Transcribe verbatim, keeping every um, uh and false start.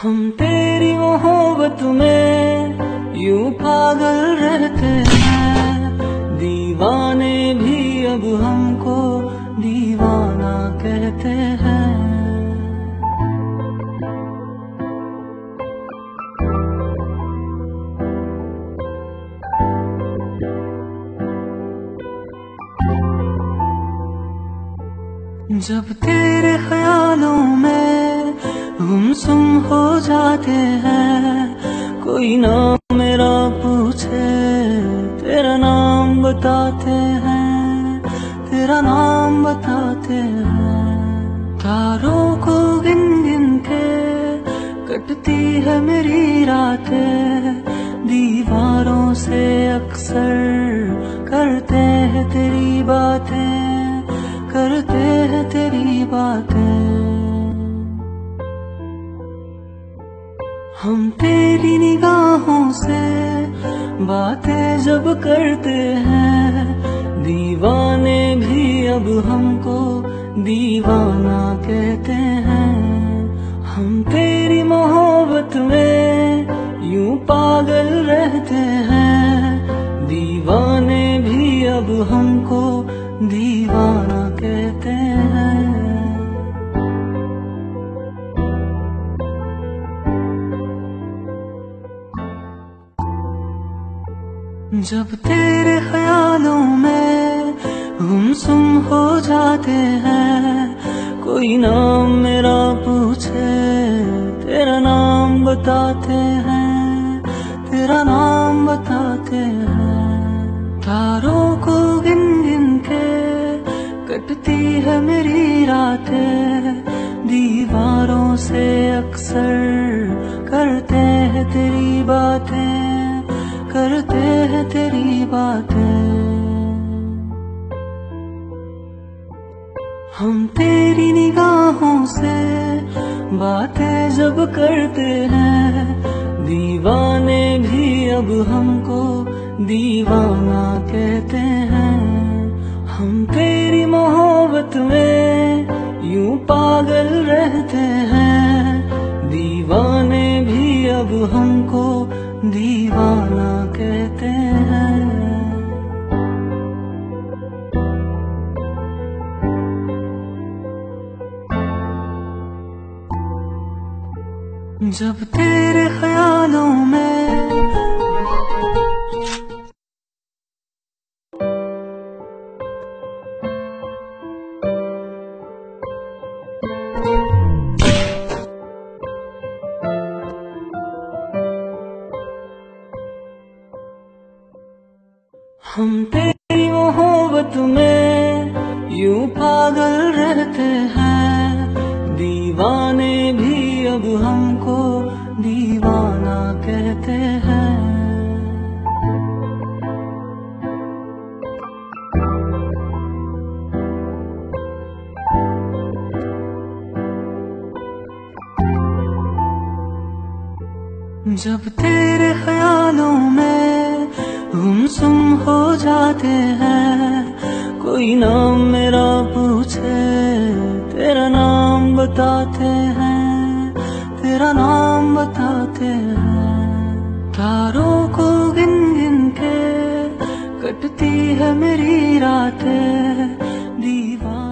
हम तेरी मोहब्बत में यूं पागल रहते हैं, दीवाने भी अब हमको दीवाना कहते हैं। जब तेरे ख्यालों में गुमसुम हो जाते हैं, कोई नाम मेरा पूछे तेरा नाम बताते हैं, तेरा नाम बताते हैं। तारों को गिन गिन के कटती है मेरी रातें, दीवारों से अक्सर करते हैं तेरी बातें, करते हैं तेरी बातें। हम तेरी निगाहों से बातें जब करते हैं, दीवाने भी अब हमको दीवाना कहते हैं। हम तेरी मोहब्बत में यूं पागल रहते हैं, दीवाने भी अब हमको दीवाना कहते हैं। जब तेरे ख्यालों में गुमसुम हो जाते हैं, कोई नाम मेरा पूछे तेरा नाम बताते हैं, तेरा नाम बताते हैं। तारों को गिन गिन के कटती है मेरी रातें, दीवारों से अक्सर करते हैं तेरी बातें, करते हैं तेरी बातें। हम तेरी निगाहों से बातें जब करते हैं, दीवाने भी अब हमको दीवाना कहते हैं। हम तेरी मोहब्बत में यूं पागल रहते हैं, दीवाने भी अब हमको दीवाना कहते हैं। जब तेरे ख्यालों में हम तेरी मोहब्बत में यूं पागल रहते हैं, दीवाने भी अब हमको दीवाना कहते हैं। जब तेरे ख्यालों में गुमसुम हो जाते हैं, कोई नाम मेरा पूछे तेरा नाम बताते हैं, तेरा नाम बताते हैं। तारों को गिन गिन के कटती है मेरी रातें, दीवार